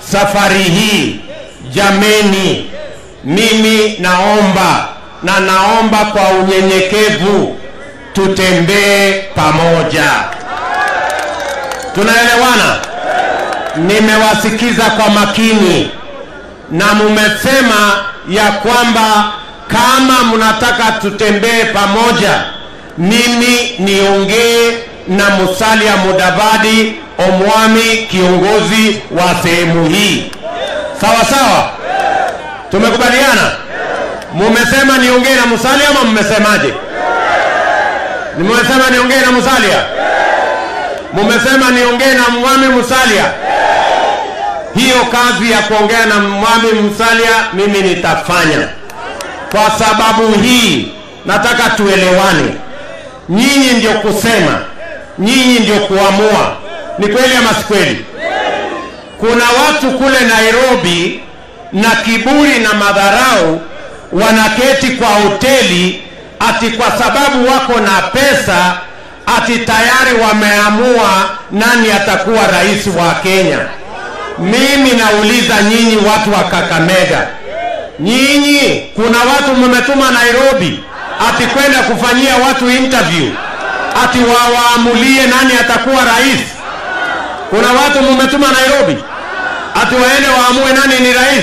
safari hii jameni, mimi naomba kwa unyenyekevu tutembee pamoja. Tunaelewana? Nimewasikiza kwa makini na mumesema ya kwamba kama mnataka tutembee pamoja, mimi niongee na Musalia Mudavadi Omwami, kiongozi wa sehemu hii. Sawa sawa? Tumekubaliana? Mumesema niongee na Musalia ama mmesemaje? Nimesema niongee na Musalia? Mumesema niongee na Mwami Musalia? Hiyo kazi ya kuongea na Mwami Musalia mimi nitafanya. Kwa sababu hii nataka tuelewane. Nyinyi ndio kusema, nyinyi ndio kuamua. Ni kweli ama si kweli? Kuna watu kule Nairobi na kiburi na madharau wanaketi kwa hoteli ati kwa sababu wako na pesa ati tayari wameamua nani atakuwa rais wa Kenya. Mimi nauliza nyinyi watu wa Kakamega, nyinyi kuna watu mmetuma Nairobi ati kwenda kufanyia watu interview ati waamulie nani atakuwa rais? Kuna watu mmetuma Nairobi ati waende waamue nani ni rais?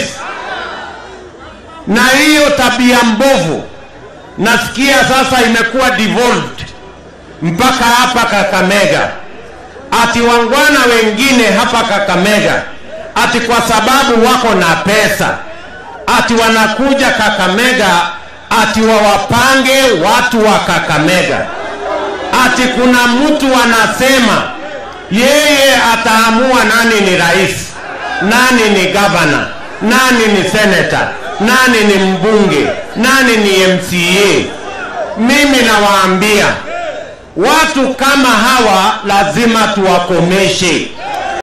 Na hiyo tabia mbovu nasikia sasa imekuwa devolved mpaka hapa Kakamega. Ati wangwana wengine hapa Kakamega ati kwa sababu wako na pesa ati wanakuja Kakamega ati wawapange watu wa Kakamega. Ati kuna mtu anasema yeye ataamua nani ni rais, nani ni governor, nani ni senator, nani ni mbunge, nani ni MCA. Mimi nawaambia watu kama hawa lazima tuwakomeshe.